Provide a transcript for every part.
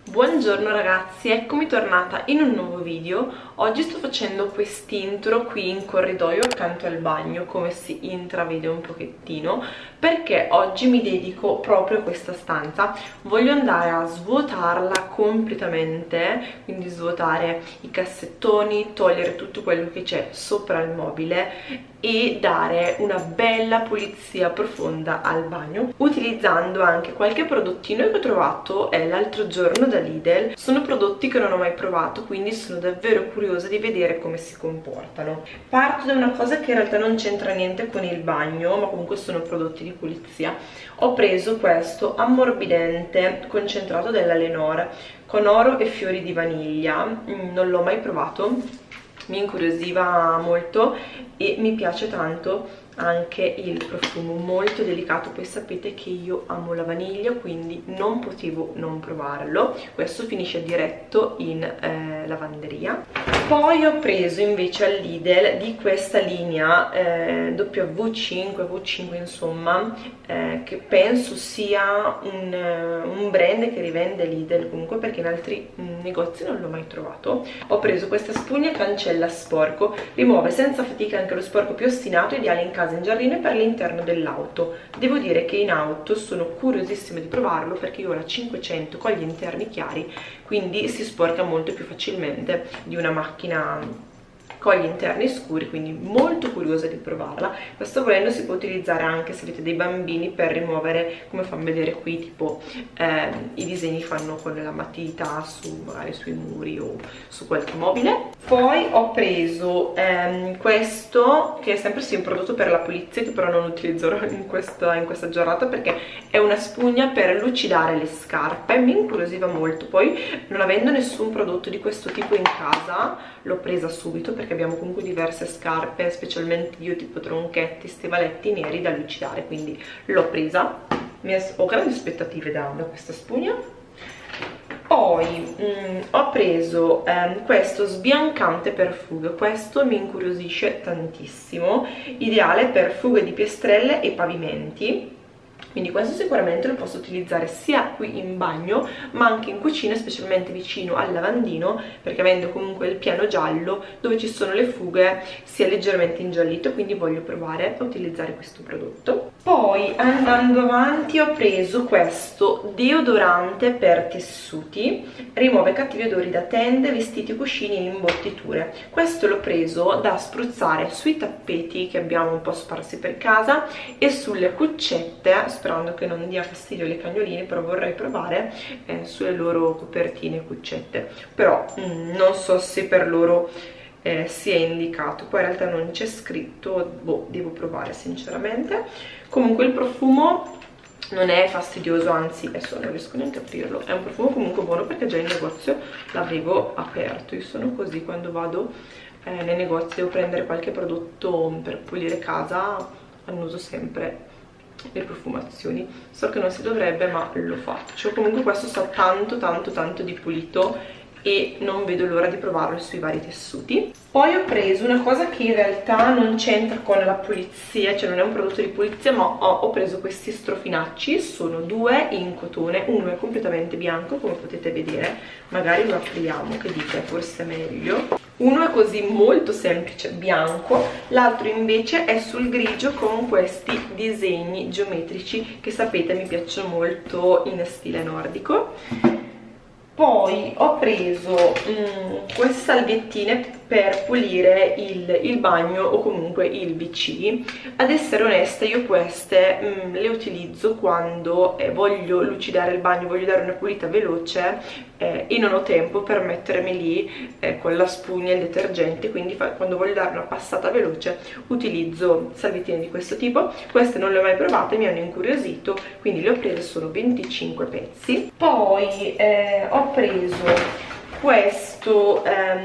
Buongiorno ragazzi, eccomi tornata in un nuovo video. Oggi sto facendo quest'intro qui in corridoio accanto al bagno, come si intravede un pochettino, perché oggi mi dedico proprio a questa stanza. Voglio andare a svuotarla completamente, quindi svuotare i cassettoni, togliere tutto quello che c'è sopra il mobile e dare una bella pulizia profonda al bagno, utilizzando anche qualche prodottino che ho trovato l'altro giorno da Lidl. Sono prodotti che non ho mai provato, quindi sono davvero curiosa di vedere come si comportano. Parto da una cosa che in realtà non c'entra niente con il bagno, ma comunque sono prodotti di pulizia. Ho preso questo ammorbidente concentrato della Lenor con oro e fiori di vaniglia. Non l'ho mai provato, mi incuriosiva molto e mi piace tanto anche il profumo, molto delicato. Poi sapete che io amo la vaniglia, quindi non potevo non provarlo. Questo finisce diretto in lavanderia. Poi ho preso invece al Lidl di questa linea W5, V5 insomma, che penso sia un brand che rivende Lidl comunque, perché in altri negozi non l'ho mai trovato. Ho preso questa spugna cancella sporco, rimuove senza fatica anche lo sporco più ostinato, ideale in casa, in giardino e per l'interno dell'auto. Devo dire che in auto sono curiosissima di provarlo, perché io ho la 500 con gli interni chiari, quindi si sporca molto più facilmente di una macchina con gli interni scuri, quindi molto curiosa di provarla. Questo volendo si può utilizzare anche se avete dei bambini per rimuovere, come fanno vedere qui, tipo i disegni fanno con la matita magari sui muri o su qualche mobile. Poi ho preso questo, che è sempre sì un prodotto per la pulizia, che però non utilizzerò in questa giornata, perché è una spugna per lucidare le scarpe. Mi incuriosiva molto. Poi, non avendo nessun prodotto di questo tipo in casa, l'ho presa subito, perché abbiamo comunque diverse scarpe, specialmente io, tipo tronchetti, stivaletti neri da lucidare, quindi l'ho presa. Ho grandi aspettative da questa spugna. Poi ho preso questo sbiancante per fughe. Questo mi incuriosisce tantissimo, ideale per fughe di piastrelle e pavimenti. Quindi questo sicuramente lo posso utilizzare sia qui in bagno ma anche in cucina, specialmente vicino al lavandino, perché avendo comunque il piano giallo dove ci sono le fughe si è leggermente ingiallito, quindi voglio provare a utilizzare questo prodotto. Poi, andando avanti, ho preso questo deodorante per tessuti, rimuove cattivi odori da tende, vestiti, cuscini e imbottiture. Questo l'ho preso da spruzzare sui tappeti che abbiamo un po' sparsi per casa e sulle cuccette, sperando che non dia fastidio alle cagnoline, però vorrei provare sulle loro copertine e cuccette, però non so se per loro sia indicato. Poi in realtà non c'è scritto, boh, devo provare sinceramente. Comunque il profumo non è fastidioso, anzi adesso non riesco neanche a aprirlo, è un profumo comunque buono, perché già in negozio l'avevo aperto. Io sono così quando vado nei negozi, devo prendere qualche prodotto per pulire casa, annuso sempre le profumazioni. So che non si dovrebbe, ma lo faccio. Comunque questo sa tanto di pulito e non vedo l'ora di provarlo sui vari tessuti. Poi ho preso una cosa che in realtà non c'entra con la pulizia, cioè non è un prodotto di pulizia, ma ho preso questi strofinacci. Sono due in cotone, uno è completamente bianco come potete vedere, magari lo apriamo, che dite, forse è meglio. Uno è così molto semplice, bianco, l'altro invece è sul grigio con questi disegni geometrici che sapete mi piacciono molto in stile nordico. Poi ho preso queste salviettine per pulire il bagno o comunque il WC. Ad essere onesta, io queste le utilizzo quando voglio lucidare il bagno, voglio dare una pulita veloce e non ho tempo per mettermi lì con la spugna e il detergente, quindi quando voglio dare una passata veloce utilizzo salviettine di questo tipo. Queste non le ho mai provate, mi hanno incuriosito, quindi le ho prese, sono 25 pezzi. Poi ho preso questo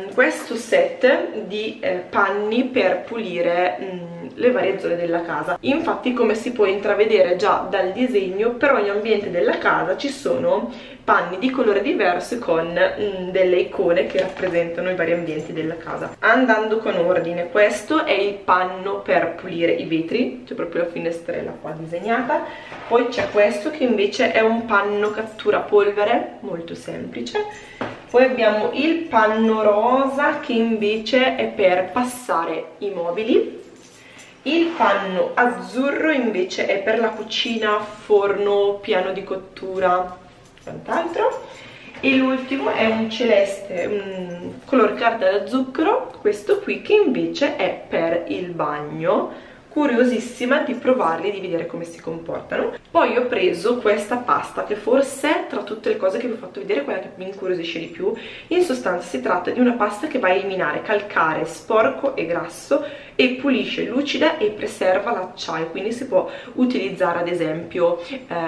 set di panni per pulire le varie zone della casa. Infatti, come si può intravedere già dal disegno, per ogni ambiente della casa ci sono panni di colore diverso con delle icone che rappresentano i vari ambienti della casa. Andando con ordine, questo è il panno per pulire i vetri, c'è proprio la finestrella qua disegnata. Poi c'è questo che invece è un panno cattura polvere, molto semplice. Poi abbiamo il panno rosa che invece è per passare i mobili. Il panno azzurro invece è per la cucina, forno, piano di cottura, quant'altro. E l'ultimo è un celeste, un color carta da zucchero, questo qui, che invece è per il bagno. Curiosissima di provarli e di vedere come si comportano. Poi ho preso questa pasta che forse tra tutte le cose che vi ho fatto vedere è quella che mi incuriosisce di più. In sostanza si tratta di una pasta che va a eliminare calcare sporco e grasso e pulisce, lucida e preserva l'acciaio, quindi si può utilizzare ad esempio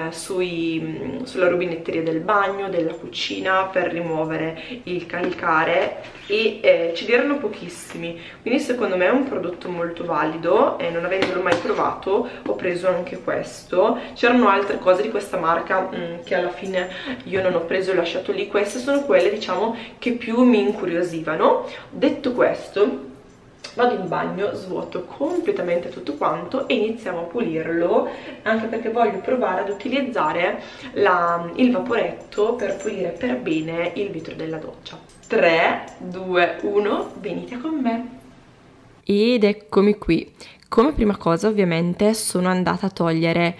sulla rubinetteria del bagno, della cucina, per rimuovere il calcare, e ce n'erano pochissimi, quindi secondo me è un prodotto molto valido e non avendolo mai provato ho preso anche questo. C'erano altre cose di questa marca che alla fine io non ho preso e ho lasciato lì. Queste sono quelle, diciamo, che più mi incuriosivano. Detto questo, vado in bagno, svuoto completamente tutto quanto e iniziamo a pulirlo, anche perché voglio provare ad utilizzare il vaporetto per pulire per bene il vetro della doccia. 3, 2, 1, venite con me! Ed eccomi qui. Come prima cosa ovviamente sono andata a togliere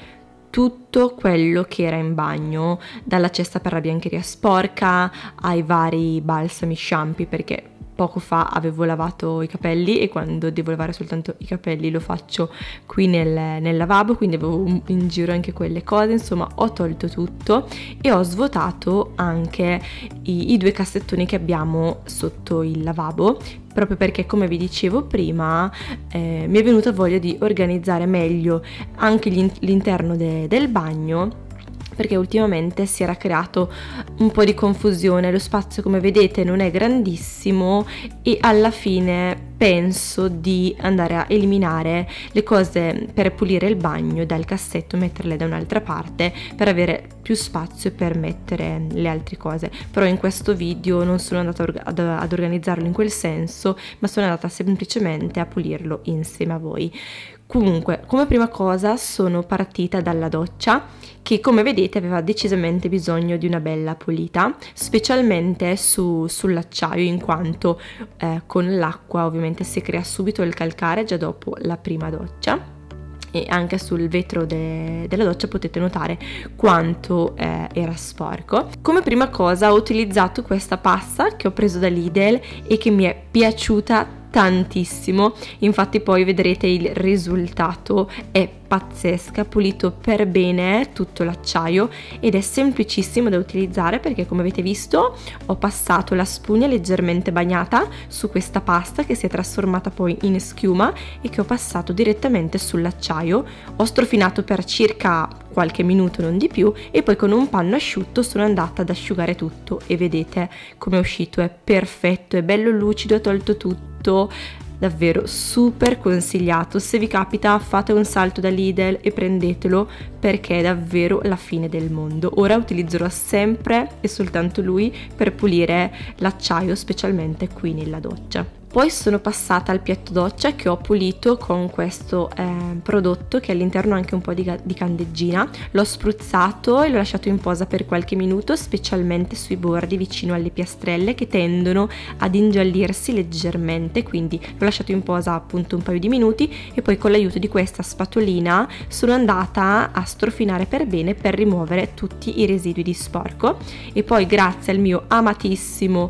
tutto quello che era in bagno, dalla cesta per la biancheria sporca ai vari balsami, shampoo, perché poco fa avevo lavato i capelli e quando devo lavare soltanto i capelli lo faccio qui nel lavabo, quindi avevo in giro anche quelle cose. Insomma, ho tolto tutto e ho svuotato anche i due cassettoni che abbiamo sotto il lavabo, proprio perché, come vi dicevo prima, mi è venuta voglia di organizzare meglio anche l'interno del bagno, perché ultimamente si era creato un po' di confusione. Lo spazio, come vedete, non è grandissimo e alla fine penso di andare a eliminare le cose per pulire il bagno dal cassetto, metterle da un'altra parte per avere più spazio per mettere le altre cose. Però in questo video non sono andata ad organizzarlo in quel senso, ma sono andata semplicemente a pulirlo insieme a voi. Comunque, come prima cosa sono partita dalla doccia, che come vedete aveva decisamente bisogno di una bella pulita, specialmente sull'acciaio, in quanto con l'acqua ovviamente si crea subito il calcare già dopo la prima doccia. E anche sul vetro della doccia potete notare quanto era sporco. Come prima cosa ho utilizzato questa pasta che ho preso da Lidl e che mi è piaciuta tantissimo. Infatti poi vedrete il risultato, è pazzesca, pulito per bene tutto l'acciaio ed è semplicissimo da utilizzare, perché come avete visto ho passato la spugna leggermente bagnata su questa pasta che si è trasformata poi in schiuma e che ho passato direttamente sull'acciaio. Ho strofinato per circa qualche minuto, non di più, e poi con un panno asciutto sono andata ad asciugare tutto e vedete come è uscito, è perfetto, è bello lucido, ha tolto tutto. Davvero super consigliato. Se vi capita, fate un salto da Lidl e prendetelo, perché è davvero la fine del mondo. Ora utilizzerò sempre e soltanto lui per pulire l'acciaio, specialmente qui nella doccia. Poi sono passata al piatto doccia che ho pulito con questo prodotto che all'interno ha anche un po' di candeggina. L'ho spruzzato e l'ho lasciato in posa per qualche minuto, specialmente sui bordi vicino alle piastrelle che tendono ad ingiallirsi leggermente, quindi l'ho lasciato in posa appunto un paio di minuti e poi con l'aiuto di questa spatolina sono andata a strofinare per bene per rimuovere tutti i residui di sporco. E poi grazie al mio amatissimo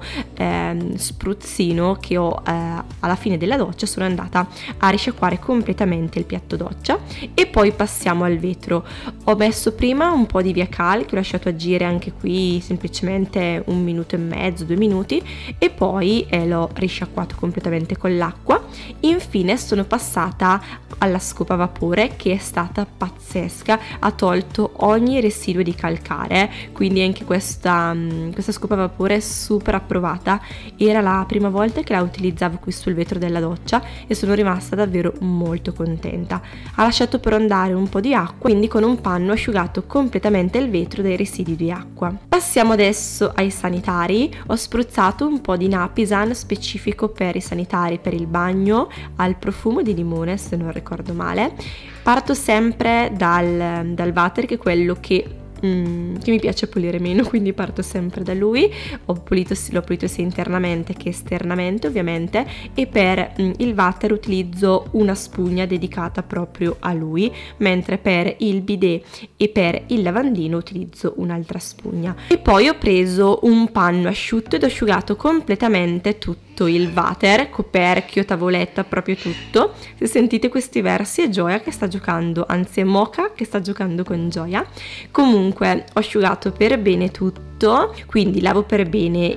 spruzzino che ho alla fine della doccia sono andata a risciacquare completamente il piatto doccia. E poi passiamo al vetro. Ho messo prima un po' di Via Cal che ho lasciato agire anche qui semplicemente 1 minuto e mezzo, 2 minuti, e poi l'ho risciacquato completamente con l'acqua. Infine sono passata alla scopa a vapore, che è stata pazzesca, ha tolto ogni residuo di calcare, quindi anche questa scopa a vapore è super approvata. Era la prima volta che la utilizzavo utilizzavo qui sul vetro della doccia e sono rimasta davvero molto contenta. Ha lasciato però andare un po' di acqua, quindi con un panno ho asciugato completamente il vetro dai residui di acqua. Passiamo adesso ai sanitari. Ho spruzzato un po' di Napisan specifico per i sanitari, per il bagno, al profumo di limone se non ricordo male. Parto sempre dal water, che è quello che mi piace pulire meno, quindi parto sempre da lui. L'ho pulito sia internamente che esternamente ovviamente, e per il water utilizzo una spugna dedicata proprio a lui, mentre per il bidet e per il lavandino utilizzo un'altra spugna. E poi ho preso un panno asciutto ed ho asciugato completamente tutto il water, coperchio, tavoletta, proprio tutto. Se sentite questi versi è Gioia che sta giocando, anzi è Mocha che sta giocando con Gioia. Comunque ho asciugato per bene tutto, quindi lavo per bene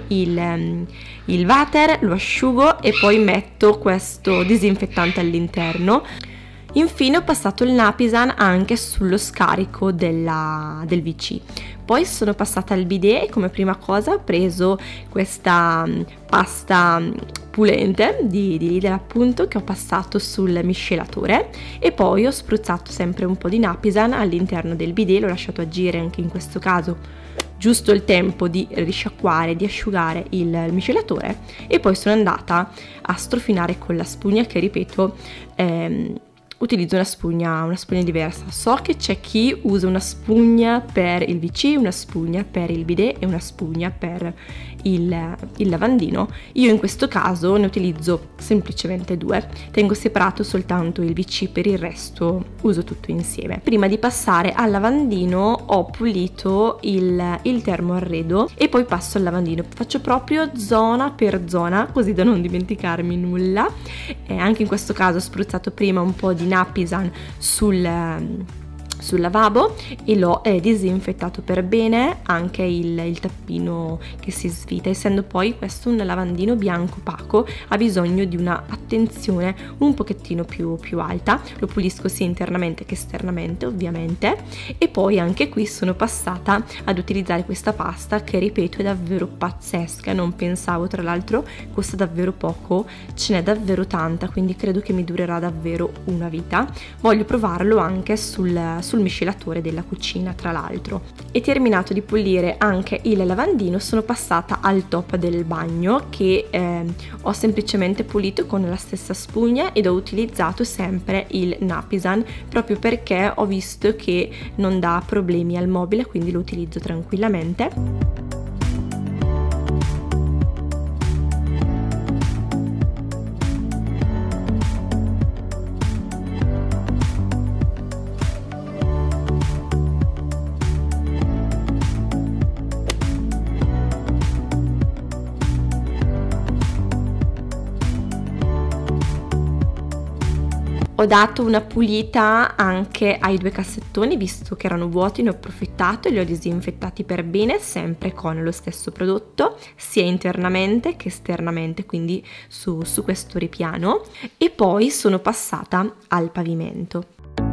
il water, lo asciugo e poi metto questo disinfettante all'interno. Infine ho passato il Napisan anche sullo scarico del WC. Poi sono passata al bidet e come prima cosa ho preso questa pasta pulente di Lidl appunto, che ho passato sul miscelatore, e poi ho spruzzato sempre un po' di Napisan all'interno del bidet. L'ho lasciato agire anche in questo caso giusto il tempo di risciacquare, di asciugare il miscelatore, e poi sono andata a strofinare con la spugna, che ripeto utilizzo una spugna diversa. So che c'è chi usa una spugna per il WC, una spugna per il bidet e una spugna per il lavandino. Io in questo caso ne utilizzo semplicemente due, tengo separato soltanto il WC, per il resto uso tutto insieme. Prima di passare al lavandino ho pulito il termoarredo e poi passo al lavandino, faccio proprio zona per zona così da non dimenticarmi nulla. Anche in questo caso ho spruzzato prima un po' di Napisan sul lavabo e l'ho disinfettato per bene, anche il tappino che si svita. Essendo poi questo un lavandino bianco opaco, ha bisogno di una attenzione un pochettino più alta. Lo pulisco sia internamente che esternamente ovviamente, e poi anche qui sono passata ad utilizzare questa pasta che ripeto è davvero pazzesca. Non pensavo, tra l'altro costa davvero poco, ce n'è davvero tanta, quindi credo che mi durerà davvero una vita. Voglio provarlo anche sul miscelatore della cucina, tra l'altro. E terminato di pulire anche il lavandino, sono passata al top del bagno, che ho semplicemente pulito con la stessa spugna ed ho utilizzato sempre il Napisan, proprio perché ho visto che non dà problemi al mobile, quindi lo utilizzo tranquillamente. Ho dato una pulita anche ai due cassettoni, visto che erano vuoti, ne ho approfittato e li ho disinfettati per bene, sempre con lo stesso prodotto, sia internamente che esternamente, quindi su questo ripiano. E poi sono passata al pavimento.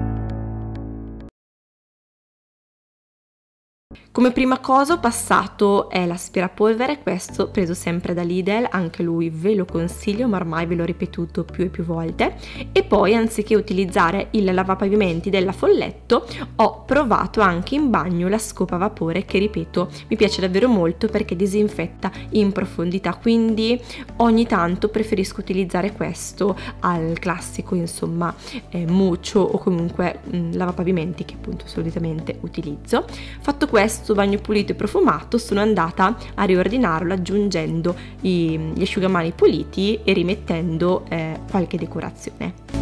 Come prima cosa ho passato l'aspirapolvere, questo preso sempre da Lidl, anche lui ve lo consiglio, ma ormai ve l'ho ripetuto più e più volte. E poi, anziché utilizzare il lavapavimenti della Folletto, ho provato anche in bagno la scopa a vapore, che ripeto mi piace davvero molto perché disinfetta in profondità, quindi ogni tanto preferisco utilizzare questo al classico insomma muccio o comunque lavapavimenti che appunto solitamente utilizzo. Fatto questo bagno pulito e profumato, sono andata a riordinarlo aggiungendo gli asciugamani puliti e rimettendo qualche decorazione.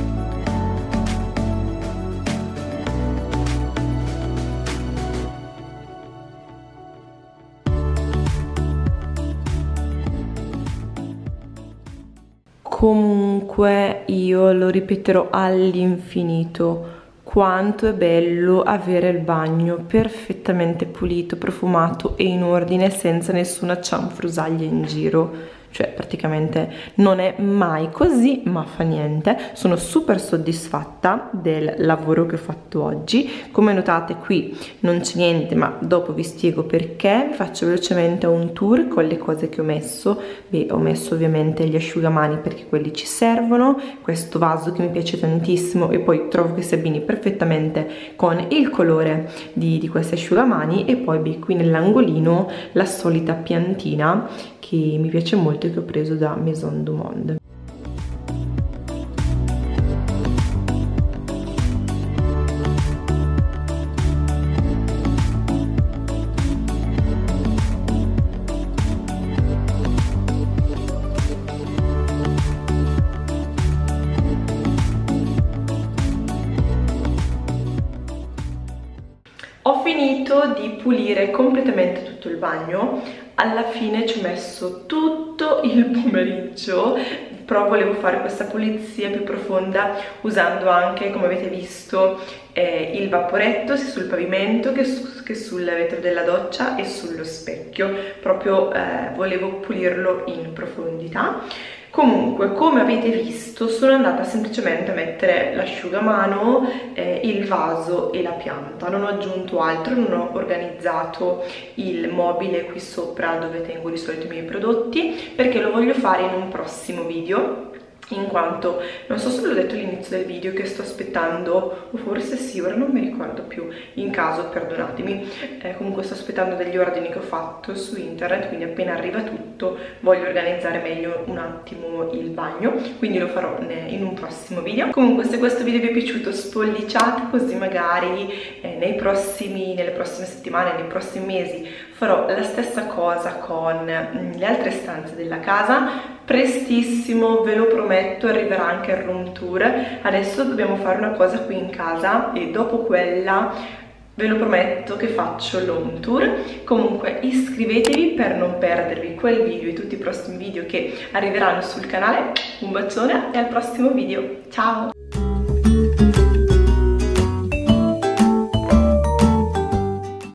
Comunque io lo ripeterò all'infinito, quanto è bello avere il bagno perfettamente pulito, profumato e in ordine, senza nessuna cianfrusaglia in giro. cioè praticamente non è mai così, ma fa niente. Sono super soddisfatta del lavoro che ho fatto oggi. Come notate qui non c'è niente, ma dopo vi spiego perché. Vi faccio velocemente un tour con le cose che ho messo. Beh, ho messo ovviamente gli asciugamani perché quelli ci servono, questo vaso che mi piace tantissimo e poi trovo che si abbini perfettamente con il colore di questi asciugamani, e poi beh, qui nell'angolino la solita piantina che mi piace molto e che ho preso da Maison du Monde. Ho finito di pulire completamente tutto il bagno, alla fine ci ho messo tutto il pomeriggio, però volevo fare questa pulizia più profonda usando anche, come avete visto, il vaporetto sia sul pavimento che sul vetro della doccia e sullo specchio, proprio volevo pulirlo in profondità. Comunque, come avete visto, sono andata semplicemente a mettere l'asciugamano, il vaso e la pianta, non ho aggiunto altro, non ho organizzato il mobile qui sopra dove tengo di solito i miei prodotti, perché lo voglio fare in un prossimo video, in quanto non so se l'ho detto all'inizio del video che sto aspettando, o forse sì, ora non mi ricordo più, in caso perdonatemi, comunque sto aspettando degli ordini che ho fatto su internet, quindi appena arriva tutto voglio organizzare meglio un attimo il bagno, quindi lo farò in un prossimo video. Comunque, se questo video vi è piaciuto spolliciate, così magari nelle prossime settimane, nei prossimi mesi farò la stessa cosa con le altre stanze della casa. Prestissimo, ve lo prometto, arriverà anche il room tour. Adesso dobbiamo fare una cosa qui in casa e dopo quella ve lo prometto che faccio l'home tour. Comunque iscrivetevi per non perdervi quel video e tutti i prossimi video che arriveranno sul canale. Un bacione e al prossimo video, ciao!